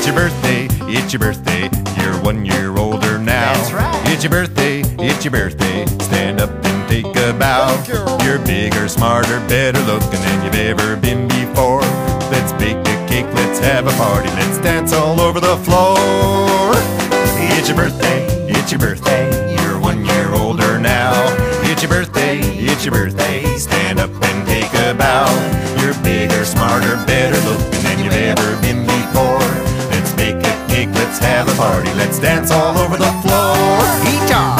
It's your birthday, it's your birthday. You're 1 year older now. That's right. It's your birthday, it's your birthday. Stand up and take a bow. You're bigger, smarter, better looking than you've ever been before. Let's bake a cake, let's have a party, let's dance all over the floor. It's your birthday, it's your birthday. You're 1 year older now. It's your birthday, it's your birthday. Stand up and take a bow. You're bigger, smarter, better looking than you've ever been before. Let's bake a cake, let's have a party, let's dance all over the floor. Eat